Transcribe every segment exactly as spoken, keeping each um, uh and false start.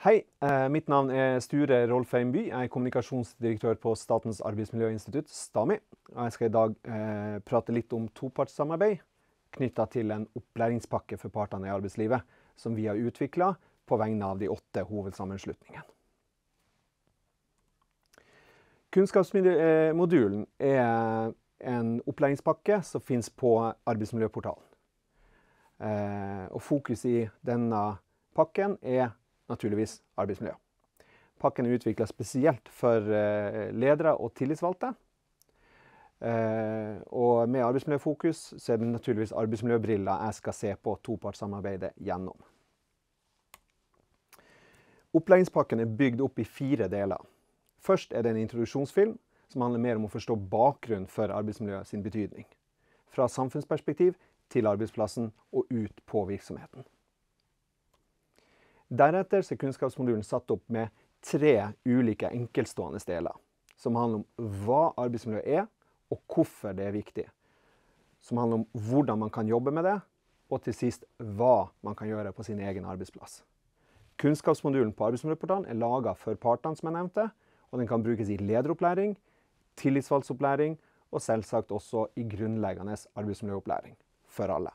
Hei, eh, mitt navn er Sture Rolfheim By. Jeg er kommunikasjonsdirektør på Statens arbeidsmiljøinstitutt, STAMI. Og jeg skal i dag eh, prate litt om topartssamarbeid knyttet til en opplæringspakke for partene i arbeidslivet som vi har utviklet på vegne av de åtte hovedsammenslutningene. Kunnskapsmodulen er en opplæringspakke som finnes på arbeidsmiljøportalen. Eh, og fokus i denne pakken er naturligvis arbeidsmiljø. Pakken er utviklet spesielt for eh, ledere og tillitsvalgte. Eh, og med arbeidsmiljøfokus så er det naturligvis arbeidsmiljøbriller jeg skal se på topartssamarbeidet gjennom. Opplæringspakken er bygd opp i fire deler. Først er det en introduksjonsfilm som handler mer om å forstå bakgrunnen for arbeidsmiljøet sin betydning. Fra samfunnsperspektiv til arbeidsplassen og ut på virksomheten. Deretter er kunnskapsmodulen satt opp med tre ulike enkeltstående deler, som handler om hva arbeidsmiljø er, og hvorfor det er viktig. Som handler om hvordan man kan jobbe med det, og til sist hva man kan gjøre på sin egen arbeidsplass. Kunnskapsmodulen på arbeidsmiljøportalen er laget for partene som jeg nevnte, og den kan brukes i lederopplæring, tillitsvalgsopplæring, og selvsagt også i grunnleggende arbeidsmiljøopplæring for alle.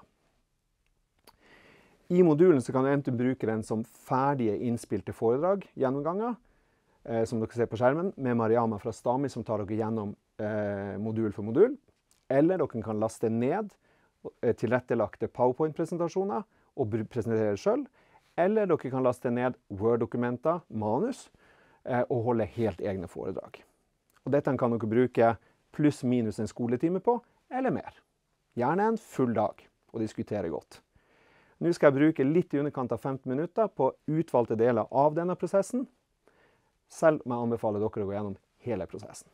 I modulen så kan du enten bruke den som ferdige innspilte foredrag, gjennomganger, eh, som dere ser på skjermen, med Mariama fra Stami som tar dere gjennom eh, modul for modul. Eller dere kan laste ned eh, tilrettelagte PowerPoint-presentasjoner og presentere det selv. Eller dere kan laste ned Word-dokumenter, manus, eh, og holde helt egne foredrag. Og dette kan dere bruke pluss minus en skoletime på, eller mer. Gjerne en full dag, og diskutere godt. Nå skal jeg bruke litt i underkant av femten minutter på utvalgte deler av denne prosessen, selv om jeg anbefaler dere å gå gjennom hele prosessen.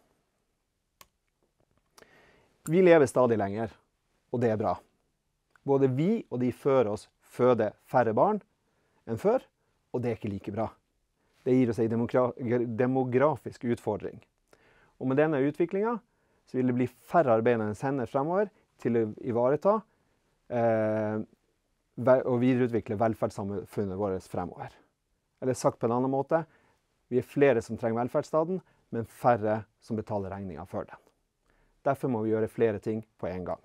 Vi lever stadig lenger, og det er bra. Både vi og de før oss føder færre barn enn før, og det er ikke like bra. Det gir oss en demografisk utfordring. Og med denne utviklingen så vil det bli færre arbeidende hender fremover til å ivareta eh, og videreutvikle velferdssamfunnet vårt fremover. Eller sagt på en annen måte, vi er flere som trenger velferdsstaten, men færre som betaler regninger for den. Derfor må vi gjøre flere ting på en gang.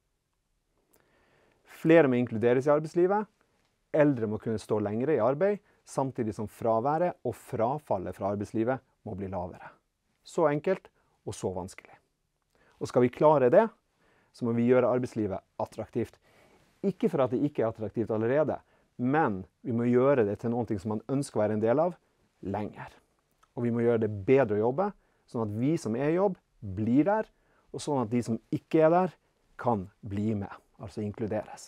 Flere må inkluderes i arbeidslivet, eldre må kunne stå lengre i arbeid, samtidig som fraværet og frafallet fra arbeidslivet må bli lavere. Så enkelt og så vanskelig. Og skal vi klare det, så må vi gjøre arbeidslivet attraktivt. Ikke for at det ikke er attraktivt allerede, men vi må gjøre det til noe som man ønsker å være en del av lenger. Og vi må gjøre det bedre å jobbe, sånn at vi som er i jobb blir der, og sånn at de som ikke er der kan bli med, altså inkluderes.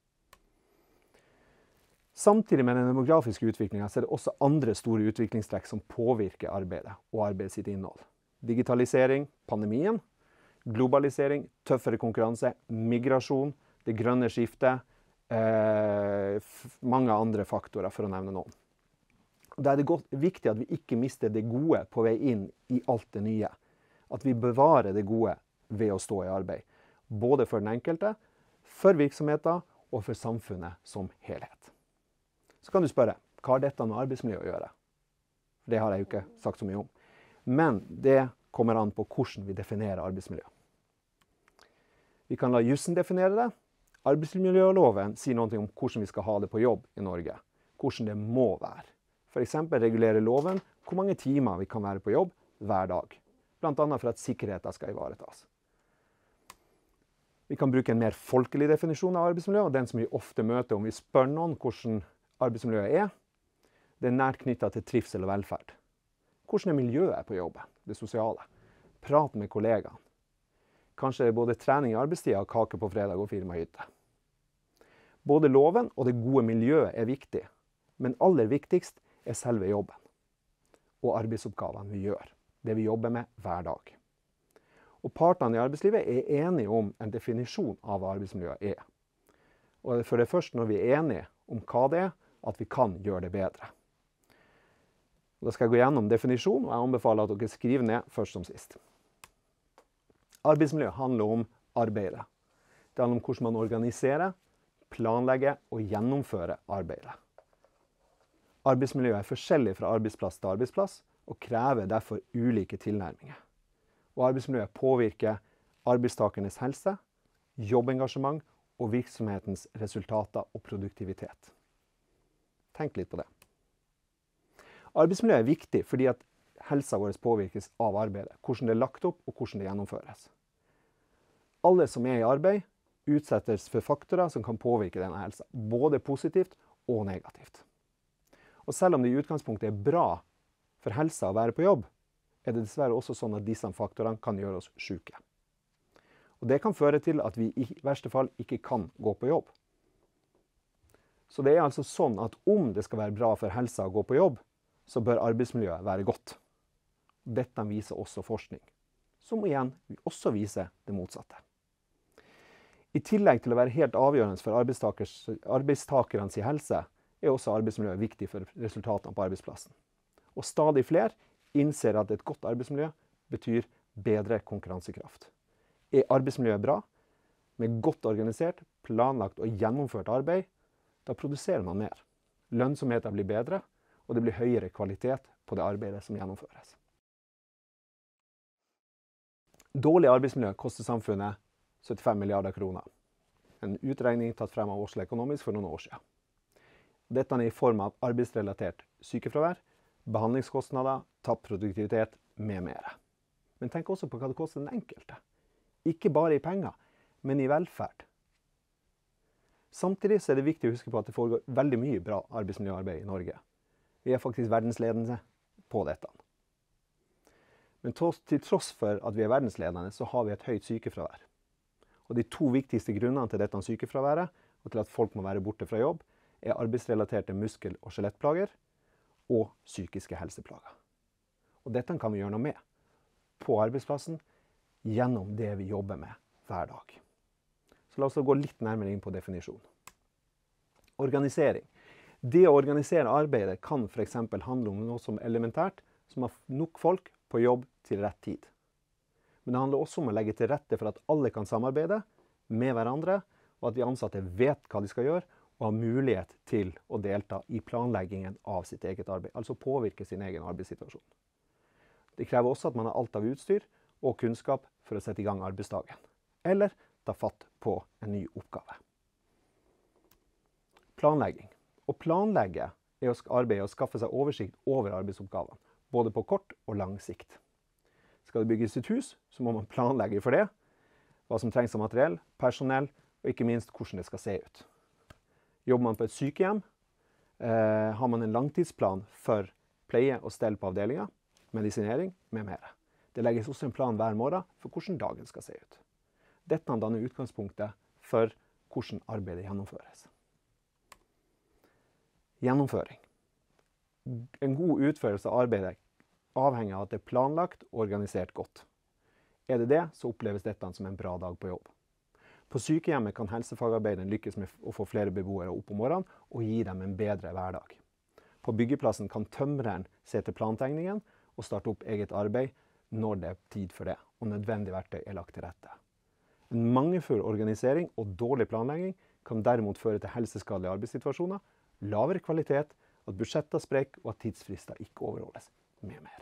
Samtidig med den demografiske utviklingen så er det også andre store utviklingstrekk som påvirker arbeidet og arbeidet sitt innhold. Digitalisering, pandemien, globalisering, tøffere konkurranse, migrasjon, det grønne skiftet, eh, mange andre faktorer for å nevne noen. Da er det godt, viktig at vi ikke mister det gode på vei inn i alt det nye. At vi bevarer det gode ved å stå i arbeid. Både for den enkelte, for virksomheter og for samfunnet som helhet. Så kan du spørre, hva har dette med arbeidsmiljø å gjøre? Det har jeg jo ikke sagt så mye om. Men det kommer an på hvordan vi definerer arbeidsmiljø. Vi kan la jussen definere det. Arbeidsmiljøloven sier noe om hvordan vi skal ha det på jobb i Norge. Hvordan det må være. For eksempel regulerer loven hvor mange timer vi kan være på jobb hver dag. Blant annet for at sikkerheten skal ivaretas. Vi kan bruke en mer folkelig definisjon av arbeidsmiljø, og den som vi ofte møter om vi spør noen hvordan arbeidsmiljøet er. Det er nært knyttet til trivsel og velferd. Hvordan er miljøet på jobben, det sosiale? Prat med kollegaene. Kanskje både trening i arbeidstida og kake på fredag og firmahytte. Både loven og det gode miljøet er viktig, men aller viktigst er selve jobben. Og arbeidsoppgavene vi gjør, det vi jobber med hver dag. Og partene i arbeidslivet er enige om en definisjon av hva arbeidsmiljøet er. Og for det er først når vi er enige om hva det er, at vi kan gjøre det bedre. Og da skal jeg gå gjennom definisjonen, og jeg anbefaler at dere skriver ned først som sist. Arbeidsmiljø handler om arbeidet. Det handler om hvordan man organiserer, planlegger og gjennomfører arbeidet. Arbeidsmiljøet er forskjellig fra arbeidsplass til arbeidsplass, og krever derfor ulike tilnærminger. Og arbeidsmiljøet påvirker arbeidstakernes helse, jobbengasjement og virksomhetens resultater og produktivitet. Tenk litt på det. Arbeidsmiljøet er viktig fordi at helsa vår påvirkes av arbeidet, hvordan det er lagt opp og hvordan det gjennomføres. Alle som er i arbeid utsettes for faktorer som kan påvirke denne helsa, både positivt og negativt. Og selv om det i utgangspunktet er bra for helsa å være på jobb, er det dessverre også sånn at disse faktorene kan gjøre oss syke. Og det kan føre til at vi i verste fall ikke kan gå på jobb. Så det er altså sånn at om det skal være bra for helsa å gå på jobb, så bør arbeidsmiljøet være godt. Dette viser også forskning, som igjen også viser det motsatte. I tillegg til å være helt avgjørende for arbeidstakernes helse, er også arbeidsmiljøet viktig for resultatene på arbeidsplassen. Og stadig flere innser at et godt arbeidsmiljø betyr bedre konkurransekraft. Er arbeidsmiljøet bra, med godt organisert, planlagt og gjennomført arbeid, da produserer man mer. Lønnsomheten blir bedre, og det blir høyere kvalitet på det arbeidet som gjennomføres. Dårlig arbeidsmiljø koster samfunnet syttifem milliarder kroner. En utregning tatt frem av Oslo Economics for noen år siden. Dette er i form av arbeidsrelatert sykefravær, behandlingskostnader, tapt produktivitet med mer. Men tenk også på hva det koster den enkelte. Ikke bare i penger, men i velferd. Samtidig er det viktig å huske på at det foregår veldig mye bra arbeidsmiljøarbeid i Norge. Vi er faktisk verdensledende på dette. Men til tross for at vi er verdensledende, så har vi et høyt sykefravær. Og de to viktigste grunnene til dette sykefraværet, og til at folk må være borte fra jobb, er arbeidsrelaterte muskel- og skjelettplager og psykiske helseplager. Og dette kan vi gjøre noe med på arbeidsplassen gjennom det vi jobber med hver dag. Så la oss gå litt nærmere inn på definisjonen. Organisering. Det å organisere arbeidet kan for eksempel handle om noe som er elementært, som har nok folk på jobb til rett tid. Men det handler også om å legge til rette for at alle kan samarbeide med hverandre, og at de ansatte vet hva de skal gjøre, og har mulighet til å delta i planleggingen av sitt eget arbeid, altså påvirke sin egen arbeidssituasjon. Det krever også at man har alt av utstyr og kunnskap for å sette i gang arbeidsdagen, eller ta fatt på en ny oppgave. Planlegging. Å planlegge er å arbeide og skaffe seg oversikt over arbeidsoppgavene, både på kort og lang sikt. Skal det bygges et hus, så må man planlegge for det, hva som trengs av materiell, personell, og ikke minst hvordan det skal se ut. Jobber man på et sykehjem, eh, har man en langtidsplan for pleie og stell på avdelingen, medisinering med mer. Det legges også en plan hver morgen for hvordan dagen skal se ut. Dette danner utgangspunktet for hvordan arbeidet gjennomføres. Gjennomføring. En god utførelse av arbeidet avhenger av at det er planlagt og organisert godt. Er det det, så oppleves dette som en bra dag på jobb. På sykehjemmet kan helsefagarbeideren lykkes med å få flere beboere opp om morgenen og gi dem en bedre hverdag. På byggeplassen kan tømreren se til plantegningen og starte opp eget arbeid når det er tid for det, og nødvendig verktøy er lagt til rette. En mangelfull organisering og dårlig planlegging kan derimot føre til helseskadelige arbeidssituasjoner, lavere kvalitet, at budsjetter sprekker og at tidsfrister ikke overholdes, med mer.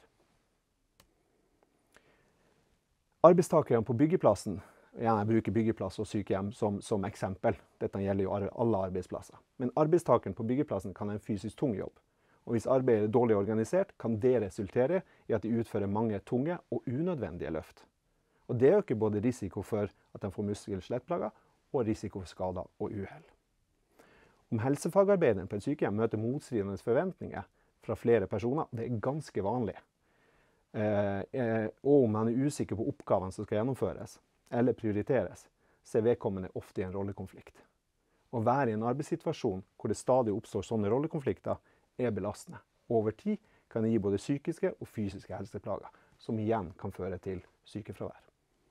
Arbeidstakerne på byggeplassen, igjen jeg bruker byggeplass og sykehjem som, som eksempel, dette gjelder jo alle arbeidsplasser, men arbeidstakeren på byggeplassen kan ha en fysisk tung jobb. Og hvis arbeidet er dårlig organisert, kan det resultere i at de utfører mange tunge og unødvendige løft. Og det øker både risiko for at de får muskel- og skjelettplager, og risiko for skader og uhell. Om helsefagarbeideren på et sykehjem møter motstridende forventninger fra flere personer, det er ganske vanlig. Eh, og om man er usikker på oppgavene som skal gjennomføres, eller prioriteres, så er vedkommende ofte i en rollekonflikt. Å være i en arbeidssituasjon hvor det stadig oppstår sånne rollekonflikter, er belastende. Over tid kan det gi både psykiske og fysiske helseplager, som igjen kan føre til sykefravær.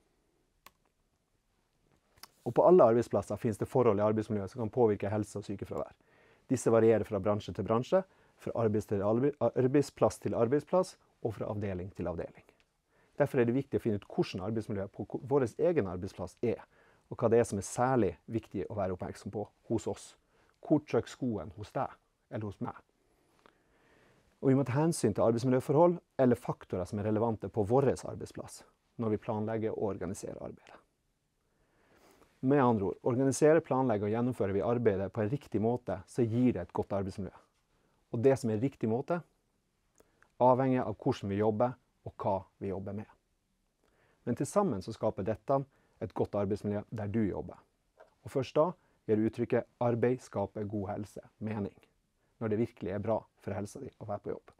Og på alle arbeidsplasser finnes det forhold i arbeidsmiljøet som kan påvirke helse og sykefravær. Disse varierer fra bransje til bransje, fra arbeids til arbeidsplass til arbeidsplass, og fra avdeling til avdeling. Derfor er det viktig å finne ut hvordan arbeidsmiljøet på vår egen arbeidsplass er, og hva det er som er særlig viktig å være oppmerksom på hos oss. Hvor trykker skoen hos deg, eller hos meg? Og vi må ta hensyn til arbeidsmiljøforhold eller faktorer som er relevante på vår arbeidsplass, når vi planlegger og organiserer arbeidet. Med andre ord, organiserer, planlegger og gjennomfører vi arbeidet på en riktig måte, så gir det et godt arbeidsmiljø. Og det som er riktig måte, avhenger av hvordan vi jobber og hva vi jobber med. Men til sammen så skaper dette et godt arbeidsmiljø der du jobber. Og først da gjør uttrykket «arbeid skaper god helse» mening, når det virkelig er bra for helsa di å være på jobb.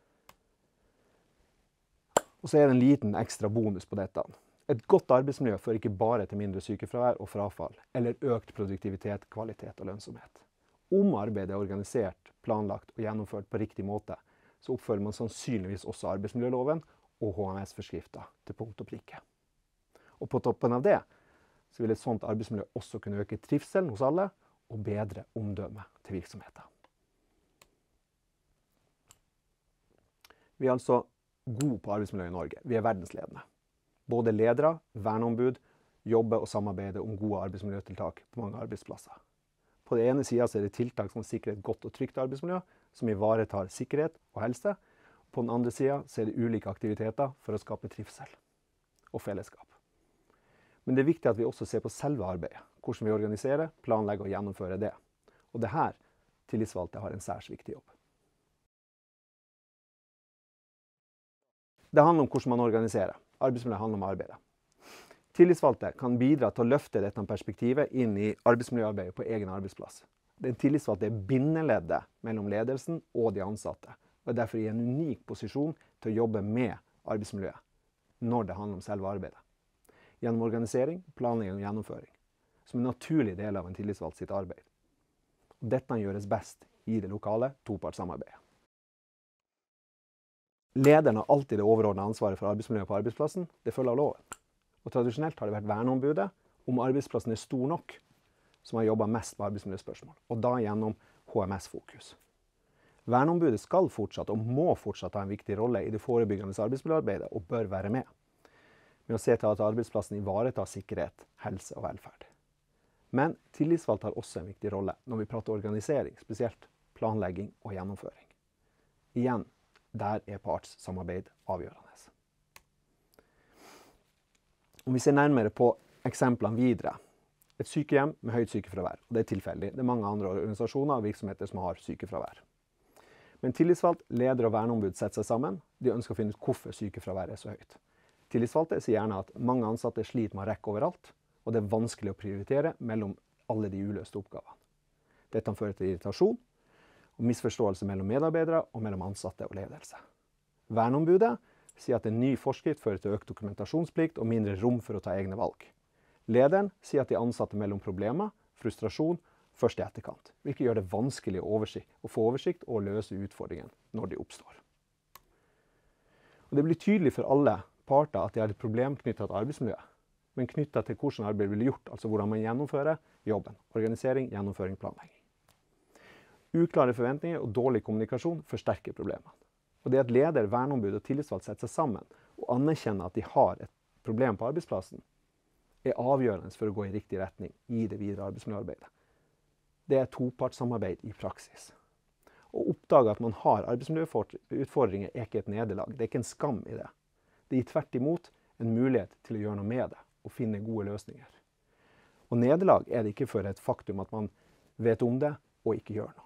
Og så er det en liten ekstra bonus på dette. Et godt arbeidsmiljø fører ikke bare til mindre sykefravær og frafall, eller økt produktivitet, kvalitet og lønnsomhet. Om arbeidet er organisert, planlagt og gjennomført på riktig måte, så oppfører man sannsynligvis også arbeidsmiljøloven og H M S-forskrifter til punkt og prikke. Og på toppen av det, så vil et sånt arbeidsmiljø også kunne øke trivselen hos alle og bedre omdømmet til virksomheten. Vi er altså gode på arbeidsmiljø i Norge. Vi er verdensledende. Både ledere, verneombud, jobber og samarbeider om gode arbeidsmiljøtiltak på mange arbeidsplasser. På den ene siden så er det tiltak som sikrer et godt og trygt arbeidsmiljø, som ivaretar sikkerhet og helse. På den andre siden så er det ulike aktiviteter for å skape trivsel og fellesskap. Men det er viktig at vi også ser på selve arbeidet, hvordan vi organiserer, planlegger og gjennomfører det. Og det her tillitsvalgte har en særs viktig jobb. Det handler om hvordan man organiserer. Arbeidsmiljø handler om arbeidet. Tillitsvalgte kan bidra til å løfte dette perspektivet inn i arbeidsmiljøarbeidet på egen arbeidsplass. Den tillitsvalgte er bindeleddet mellom ledelsen og de ansatte, og er derfor i en unik posisjon til å jobbe med arbeidsmiljøet når det handler om selve arbeidet. Gjennom organisering, planlegging og gjennomføring, som en naturlig del av en tillitsvalgt sitt arbeid. Og dette gjøres best i det lokale topartssamarbeidet. Lederen har alltid det overordnede ansvaret for arbeidsmiljøet på arbeidsplassen. Det følger av loven. Og tradisjonelt har det vært verneombudet, om arbeidsplassen er stor nok, som har jobbet mest med arbeidsmiljøspørsmål, og da gjennom H M S-fokus. Verneombudet skal fortsatt og må fortsatt ha en viktig rolle i det forebyggende arbeidsmiljøarbeidet og bør være med, med å se til at arbeidsplassen ivaretar sikkerhet, helse og velferd. Men tillitsvalgt har også en viktig rolle når vi prater organisering, spesielt planlegging og gjennomføring. Igjen, der er partssamarbeid avgjørende. Om vi ser nærmere på eksemplene videre. Et sykehjem med høyt sykefravær, og det er tilfeldig. Det er mange andre organisasjoner og virksomheter som har sykefravær. Men tillitsvalgt, leder og verneombud setter seg sammen. De ønsker å finne ut hvorfor sykefravær er så høyt. Tillitsvalgte sier gjerne at mange ansatte sliter med å rekke overalt, og det er vanskelig å prioritere mellom alle de uløste oppgavene. Dette fører til irritasjon og misforståelse mellom medarbeidere og mellom ansatte og ledelse. Verneombudet sier at en ny forskrift fører til økt dokumentasjonsplikt og mindre rom for å ta egne valg. Lederen sier at de ansatte mellom problemer, frustrasjon, først i etterkant, hvilket gjør det vanskelig å, å få oversikt og løse utfordringen når de oppstår. Og det blir tydelig for alle parter at de har et problem knyttet til arbeidsmiljøet, men knyttet til hvordan arbeidet blir gjort, altså hvordan man gjennomfører jobben, organisering, gjennomføring, planlegging. Uklare forventninger og dårlig kommunikasjon forsterker problemene. Og det at leder, verneombud og tillitsvalgt setter seg sammen og anerkjenner at de har et problem på arbeidsplassen, er avgjørende for å gå i riktig retning i det videre arbeidsmiljøarbeidet. Det er topartssamarbeid i praksis. Å oppdage at man har arbeidsmiljøutfordringer er ikke et nederlag, det er ikke en skam i det. Det gir tvert imot en mulighet til å gjøre noe med det og finne gode løsninger. Og nederlag er det ikke for et faktum at man vet om det og ikke gjør noe.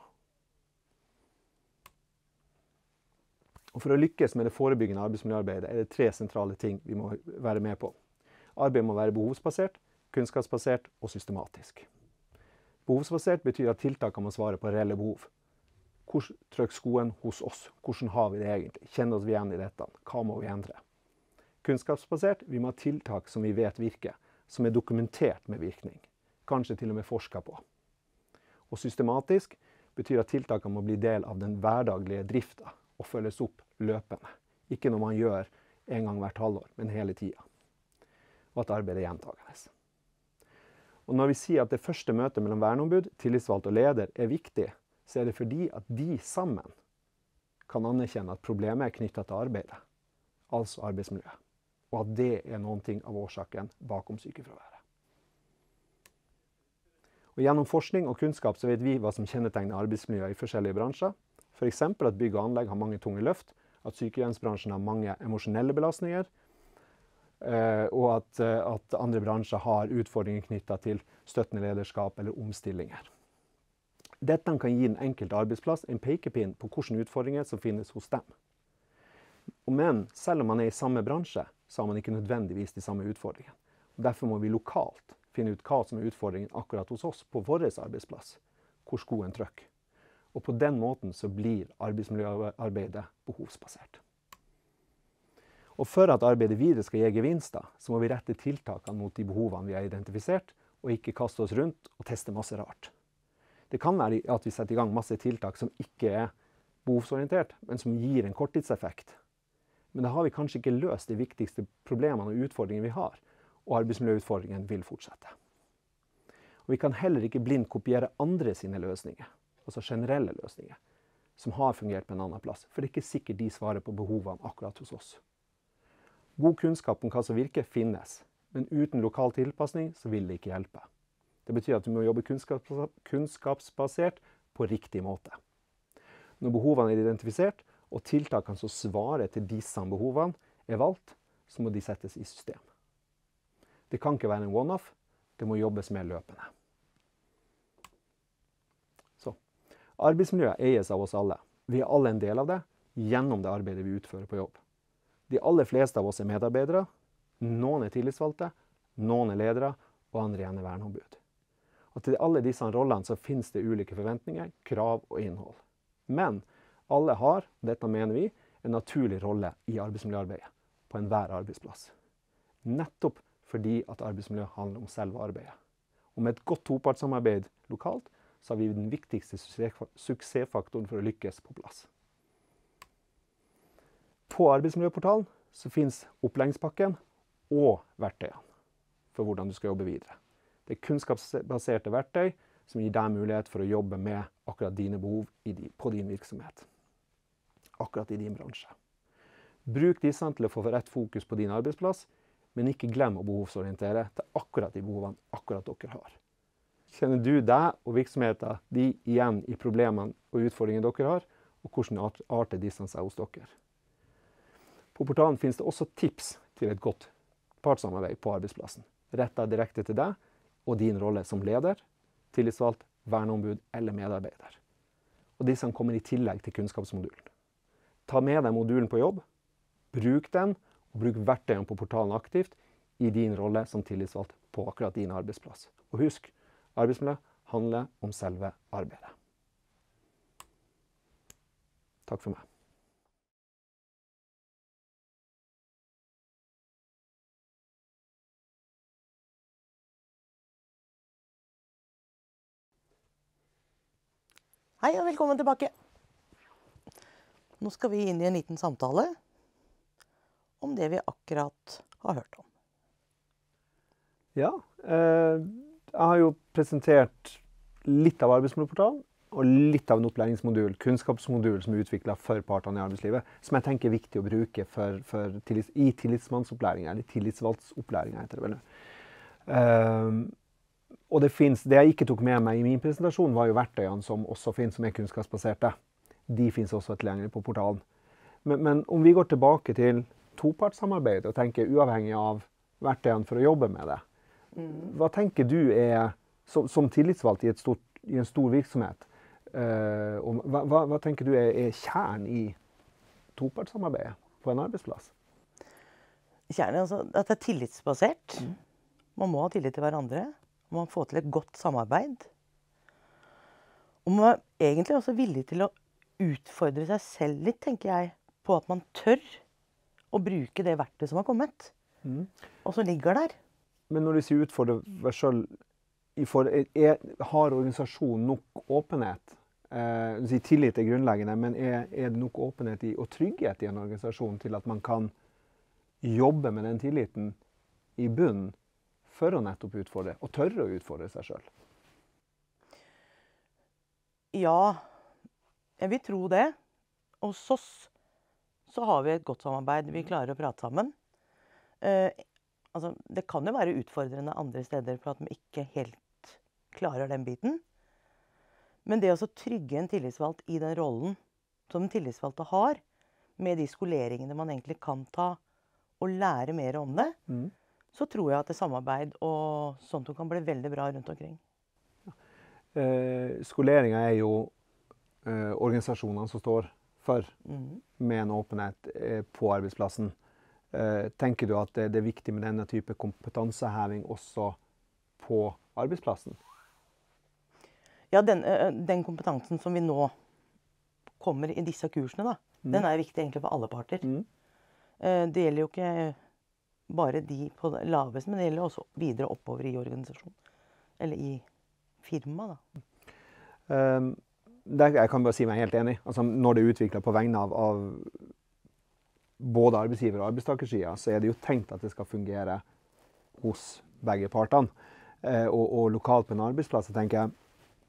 Og for å lykkes med det forebyggende arbeidsmiljøarbeidet er det tre sentrale ting vi må være med på. Arbeidet må være behovsbasert, kunnskapsbasert og systematisk. Behovsbasert betyr at tiltakene må svare på reelle behov. Hvor trykker skoen hos oss? Hvordan har vi det egentlig? Kjenner oss vi igjen i dette? Hva må vi endre? Kunnskapsbasert, vi må ha tiltak som vi vet virker, som er dokumentert med virkning. Kanskje til og med forsket på. Og systematisk betyr at tiltakene må bli del av den hverdaglige driften og følges opp løpende. Ikke når man gjør en gang hvert halvår, men hele tiden. Og at arbeidet er gjentagende. Og når vi sier at det første møtet mellom verneombud, tillitsvalgt og leder er viktig, så er det fordi at de sammen kan anerkjenne at problemet er knyttet til arbeidet, altså arbeidsmiljøet. Og at det er noen ting av årsaken bakom sykefraværet. Og gjennom forskning og kunnskap så vet vi hva som kjennetegner arbeidsmiljøet i forskjellige bransjer. For eksempel at bygg og anlegg har mange tunge løft, at sykehjemsbransjen har mange emosjonelle belastninger, og at, at andre bransjer har utfordringer knyttet til støttende lederskap eller omstillinger. Dette kan gi den enkelte arbeidsplass en pekepinn på hvilke utfordringer som finnes hos dem. Men selv om man er i samme bransje, så har man ikke nødvendigvis de samme utfordringene. Derfor må vi lokalt finne ut hva som er utfordringen akkurat hos oss på vår arbeidsplass, hvor skoen trykker. Og på den måten så blir arbeidsmiljøarbeidet behovsbasert. Og for at arbeidet videre skal gi gevinster, så må vi rette tiltakene mot de behovene vi har identifisert, og ikke kaste oss rundt og teste masse rart. Det kan være at vi setter i gang masse tiltak som ikke er behovsorientert, men som gir en korttidseffekt. Men da har vi kanskje ikke løst de viktigste problemene og utfordringene vi har, og arbeidsmiljøutfordringen vil fortsette. Og vi kan heller ikke blindt kopiere andre sine løsninger, altså generelle løsninger, som har fungert på en annen plass, for det er ikke sikkert de svarer på behovene akkurat hos oss. God kunnskap om hva som virker finnes, men uten lokal tilpasning så vil det ikke hjelpe. Det betyr at vi må jobbe kunnskapsbasert på riktig måte. Når behovene er identifisert, og tiltakene som svarer til disse behovene er valgt, så må de settes i system. Det kan ikke være en one-off, det må jobbes med løpende. Så, arbeidsmiljøet eies av oss alle. Vi er alle en del av det, gjennom det arbeidet vi utfører på jobb. De aller fleste av oss er medarbeidere, noen er tillitsvalgte, noen er ledere, og andre igjen er verneombud. Og til alle disse rollene så finnes det ulike forventninger, krav og innhold. Men alle har, dette mener vi, en naturlig rolle i arbeidsmiljøarbeidet på enhver arbeidsplass. Nettopp fordi at arbeidsmiljø handler om selve arbeidet. Og med et godt topartssamarbeid lokalt, så har vi den viktigste suksessfaktoren for å lykkes på plass. På arbeidsmiljøportalen så finnes opplæringspakken og verktøyene for hvordan du skal jobbe videre. Det er kunnskapsbaserte verktøy som gir deg mulighet for å jobbe med akkurat dine behov i di, på din virksomhet. Akkurat i din bransje. Bruk disse til å få rett fokus på din arbeidsplass, men ikke glem å behovsorientere til akkurat de behovene akkurat dere har. Kjenner du deg og virksomheten de igjen i problemene og utfordringene dere har, og hvordan arter disse seg hos dere? På portalen finnes det også tips til et godt partssamarbeid på arbeidsplassen, rettet direkte til deg og din rolle som leder, tillitsvalgt, verneombud eller medarbeider. Og disse kommer i tillegg til kunnskapsmodulen. Ta med deg modulen på jobb, bruk den, og bruk verktøyene på portalen aktivt i din rolle som tillitsvalgt på akkurat din arbeidsplass. Og husk, arbeidsmiljø handler om selve arbeidet. Takk for meg. Hei og velkommen tilbake. Nå skal vi inn i en liten samtale om det vi akkurat har hørt om. Ja, eh, jeg har jo presentert litt av arbeidsmiljøportalen og litt av en opplæringsmodul, kunnskapsmodul som er utviklet for partene i arbeidslivet, som jeg tenker er viktig å bruke for, for tillits, i tillitsmannsopplæringen, eller tillitsvalgsopplæringen heter det vel. Eh, Og det, finnes, det jeg ikke tok med meg i min presentasjon, var jo verktøyene som også finnes, som er kunnskapsbaserte. De finnes også tilgjengelig på portalen. Men, men om vi går tilbake til topartssamarbeid og tenker uavhengig av verktøyene for å jobbe med det, mm. hva tenker du er, som, som tillitsvalgt i, et stort, i en stor virksomhet, uh, om, hva, hva, hva tenker du er, er kjernen i topartssamarbeidet på en arbeidsplass? Kjernen, altså, at det er tillitsbasert. Mm. Man må ha tillit til hverandre. Man må få til et godt samarbeid. Og man er egentlig også villig til å utfordre seg selv litt, tenker jeg, på at man tør å bruke det verktøyet som har kommet, mm. og som ligger der. Men når du sier utfordre deg selv, har organisasjonen nok åpenhet? Eh, du sier tillit er grunnleggende, men er, er det nok åpenhet i, og trygghet i en organisasjon til at man kan jobbe med den tilliten i bunnen, for å nettopp utfordre, og tørre å utfordre seg selv? Ja, jeg vil tro det. Og hos oss så har vi et godt samarbeid. Vi klarer å prate sammen. Eh, altså, det kan jo være utfordrende andre steder for at vi ikke helt klarer den biten. Men det å trygge en tillitsvalgt i den rollen som den tillitsvalgte har, med de skoleringene man egentlig kan ta, og lære mer om det, mm. så tror jeg at det samarbeid og sånt kan bli veldig bra rundt omkring. Ja. Eh, skoleringa er jo eh, organisasjonene som står for, mm. med en åpenhet eh, på arbeidsplassen. Eh, tenker du at det, det er viktig med denne type kompetanseheving også på arbeidsplassen? Ja, den, den kompetansen som vi nå kommer i disse kursene, da, mm. den er viktig egentlig for alle parter. Mm. Det gjelder jo ikke bare de på det laveste, men det gjelder også videre oppover i organisasjonen. Eller i firma, da. Um, der, jeg kan bare si meg helt enig. Altså, når det er utviklet på vegne av, av både arbeidsgiver- og arbeidstakersida, så er det jo tenkt at det skal fungere hos begge partene. Uh, og, og lokalt på en arbeidsplass, så tenker jeg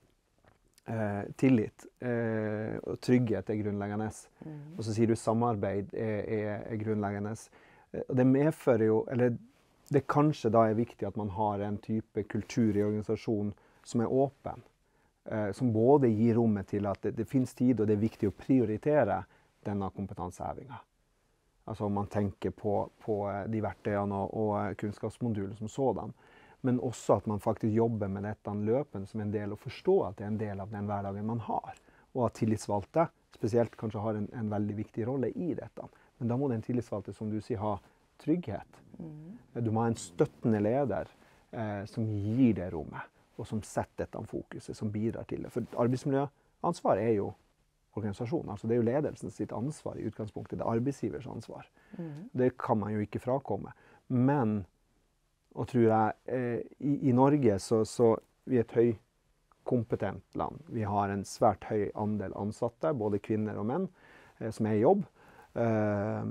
Eh, tillit eh, og trygghet er grunnleggende. Mm. Og så sier du samarbeid er, er, er grunnleggende. Eh, og det medfører jo, eller det kanskje da er viktig at man har en type kultur i organisasjonen som er åpen. Eh, som både gir rommet til at det, det finnes tid, og det er viktig å prioritere denne kompetansehevinga. Altså om man tenker på, på de verktøyene og, og kunnskapsmodulen som sådan. Men også at man faktisk jobber med dette løpende som en del, og forstår at det er en del av den hverdagen man har. Og at tillitsvalgte spesielt kanskje har en, en veldig viktig rolle i dette. Men da må den tillitsvalgte, som du sier, ha trygghet. Mm. Du må ha en støttende leder eh, som gir det rommet, og som setter dette fokuset, som bidrar til det. For arbeidsmiljøansvar er jo organisasjonen. Altså det er jo ledelsen sitt ansvar i utgangspunktet. Det er arbeidsgivers ansvar. Mm. Det kan man jo ikke frakomme. Men og tror jeg, eh, i, i Norge så, så vi er et høykompetent land. Vi har en svært høy andel ansatte, både kvinner og menn, eh, som er i jobb. Eh,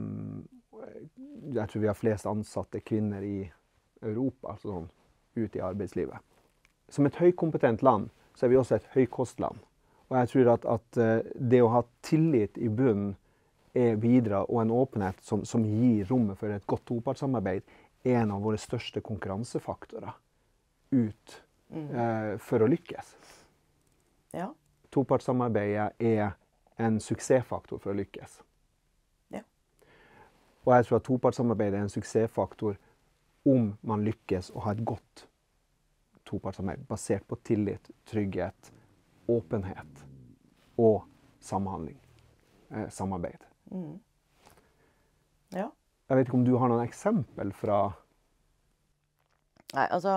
jeg tror vi har flest ansatte kvinner i Europa, altså sånn, ute i arbeidslivet. Som et høykompetent land, så er vi også et høykostland. Og jeg tror at, at det å ha tillit i bunnen er videre, og en åpenhet som, som gir rommet for et godt topartssamarbeid, en av våre største konkurransefaktorer ut mm. eh, for å lykkes. Ja. Topartssamarbeidet er en suksessfaktor for å lykkes. Ja. Og jeg tror at topartssamarbeidet er en suksessfaktor om man lykkes å ha et godt topartssamarbeid basert på tillit, trygghet, åpenhet og samhandling. Eh, samarbeid. Mm. Ja. Jeg vet ikke om du har noen eksempel fra... Nei, altså...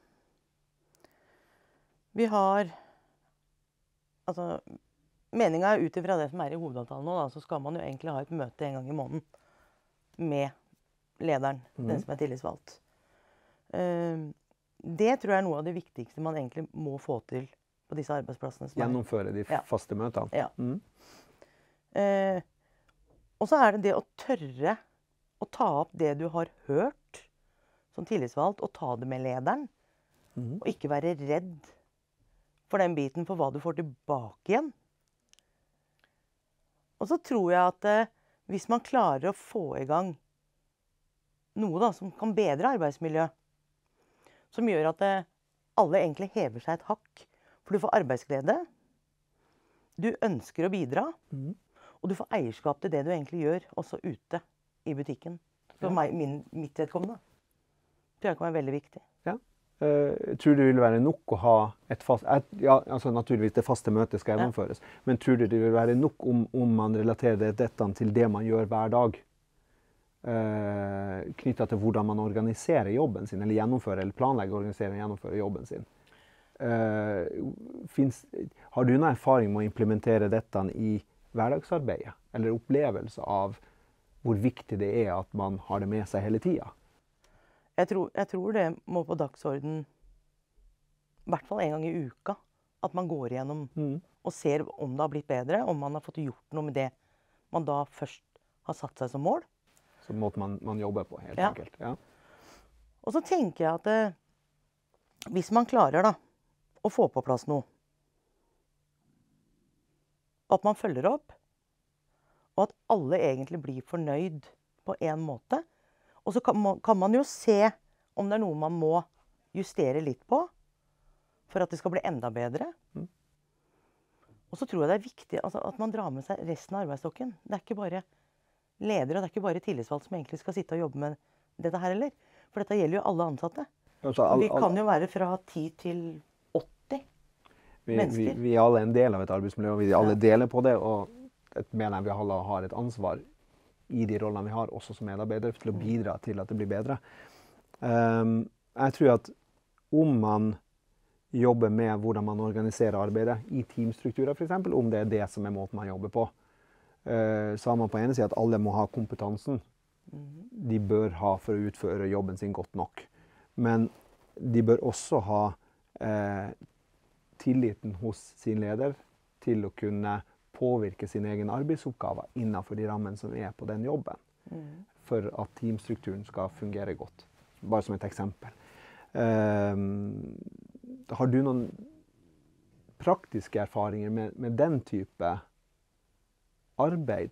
Vi har... Altså, meningen er ut ifra det som er i hovedavtalen nå, da, så skal man jo egentlig ha et møte en gang i måneden med lederen, mm. den som er tillitsvalgt. Uh, det tror jeg er noe av det viktigste man egentlig må få til på disse arbeidsplassene. Gjennomføre de ja. faste møtene. Ja. Mm. Uh, og så er det det å tørre å ta opp det du har hørt som tillitsvalgt, og ta det med lederen. Mm. Og ikke være redd for den biten, for hva du får tilbake igjen. Og så tror jeg at eh, hvis man klarer å få i gang noe da, som kan bedre arbeidsmiljøet, som gjør at eh, alle egentlig hever seg et hakk, for du får arbeidsglede, du ønsker å bidra, mm. og du får eierskap til det du egentlig gjør, også ute i butikken. For meg, min, mitt vedkommende. Det tror jeg kan være veldig viktig. Ja. Uh, tror du det vil være nok å ha et fast... Et, ja, altså naturligvis det faste møtet skal gjennomføres. Ja. Men tror du det vil være nok om, om man relaterer dette til det man gjør hver dag? Uh, knyttet til hvordan man organiserer jobben sin, eller gjennomfører, eller planlegger å organisere og gjennomføre jobben sin. Uh, finnes, har du noen erfaring med å implementere dette i hverdagsarbeidet? Eller opplevelse av hvor viktig det er at man har det med seg hele tiden? Jeg tror, jeg tror det må på dagsorden i hvert fall en gang i uka. At man går igjennom mm. og ser om det har blitt bedre, om man har fått gjort noe med det man da først har satt seg som mål. Så måten man, man jobber på, helt ja. enkelt. Ja. Og så tenker jeg at eh, hvis man klarer da, å få på plass noe, at man følger opp, og at alle egentlig blir fornøyd på en måte. Og så kan man, kan man jo se om det er noe man må justere litt på, for at det skal bli enda bedre. Mm. Og så tror jeg det er viktig altså, at man drar med seg resten av arbeidsstokken. Det er ikke bare ledere, og det er ikke bare tillitsvalgte som egentlig skal sitte og jobbe med dette her heller. For dette gjelder jo alle ansatte. Altså, Og all, vi kan jo være fra ti til åtti vi, vi, mennesker. vi er alle en del av et arbeidsmiljø, og vi alle Ja. deler på det. Og jeg mener vi alle har et ansvar i de rollene vi har, også som medarbeidere, til å bidra til at det blir bedre. Um, jeg tror at om man jobber med hvordan man organiserer arbeidet i teamstrukturer, for eksempel, om det er det som er måten man jobber på, uh, så har man på ene siden at alle må ha kompetansen de bør ha for å utføre jobben sin godt nok. Men de bør også ha eh, tilliten hos sin leder til å kunne påvirke sine egne arbeidsoppgaver innenfor de rammene som er på den jobben, Mm. for at teamstrukturen skal fungere godt. Bare som et eksempel. Um, har du noen praktiske erfaringer med, med den type arbeid?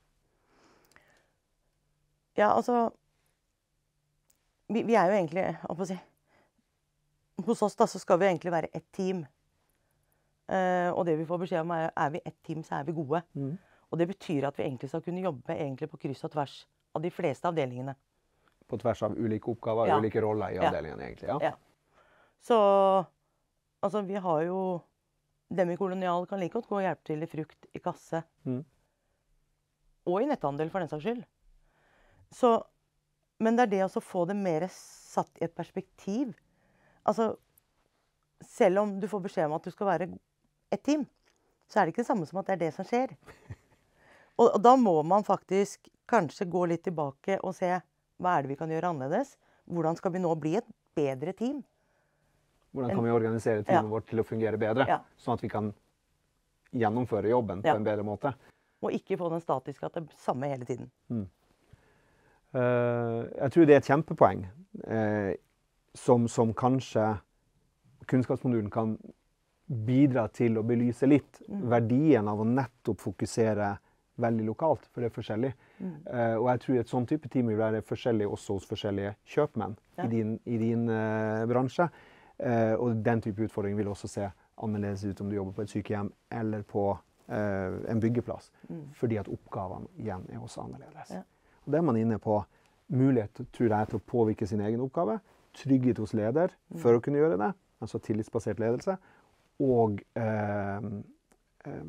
Ja, altså vi, vi er jo egentlig hva skal jeg si, hos oss da, så skal vi egentlig være ett team. Eh, og det vi får beskjed om er er vi ett team, så er vi gode. Mm. Og det betyr at vi egentlig skal kunne jobbe egentlig på kryss og tvers av de fleste avdelingene. På tvers av ulike oppgaver og Ja. ulike roller i Ja. avdelingen, egentlig. Ja. Ja. Så altså, vi har jo dem i kolonial kan like godt gå og hjelpe til i frukt i kasse. Mm. Og i netthandel, for den saks skyld. Så, men det er det å få det mer satt i et perspektiv. Altså, selv om du får beskjed om at du skal være et team, så er det ikke det samme som at det er det som skjer. Og, og da må man faktisk kanskje gå litt tilbake og se hva er det vi kan gjøre annerledes. Hvordan skal vi nå bli et bedre team? Hvordan kan vi organisere teamet Ja. vårt til å fungere bedre, Ja. sånn at vi kan gjennomføre jobben Ja. på en bedre måte? Og ikke få den statiske at det er samme hele tiden. Mm. Uh, jeg tror det er et kjempepoeng, uh, som, som kanskje kunnskapsmodulen kan bidra til å belyse litt. Mm. Verdien av å nettopp fokusere veldig lokalt, for det er forskjellig. Mm. Uh, og jeg tror et sånn type team vil være forskjellig også hos forskjellige kjøpmenn Ja. i din, i din uh, bransje. Uh, og den type utfordring vil også se annerledes ut om du jobber på et sykehjem eller på uh, en byggeplass. Mm. Fordi at oppgavene igjen er også annerledes. Ja. Og det er man inne på mulighet, tror jeg, til å påvirke sin egen oppgave. Trygghet hos leder for å kunne gjøre det, altså tillitsbasert ledelse. Og eh, eh,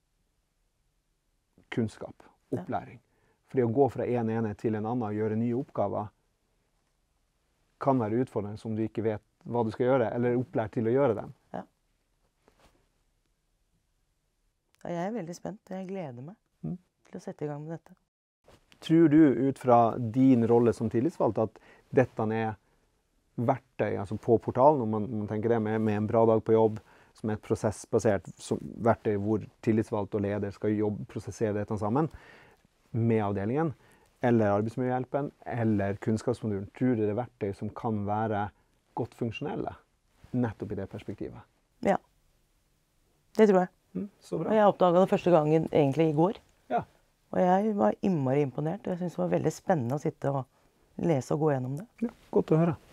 kunnskap, opplæring. Fordi å gå fra en enhet til en annen og gjøre nye oppgaver kan være utfordrende som du ikke vet hva du skal gjøre, eller er opplært til å gjøre dem. Ja. Ja, jeg er veldig spent, og jeg gleder meg Mm. til å sette i gang med dette. Tror du ut fra din rolle som tillitsvalgt at dette er verktøy altså på portalen, om man, om man tenker det med, med en bra dag på jobb, som er et prosessbasert som, verktøy hvor tillitsvalgt og leder skal jobbe, prosessere dette sammen med avdelingen, eller arbeidsmiljøhjelpen, eller kunnskapsmodulen? Tror du det er verktøy som kan være godt funksjonelle nettopp i det perspektivet? Ja, det tror jeg. Mm, så Og bra. jeg oppdaga det første gangen egentlig i går. Ja. Og jeg var innmari imponert. Jeg syntes det var veldig spennende å sitte og lese og gå gjennom det. Ja, godt å høre.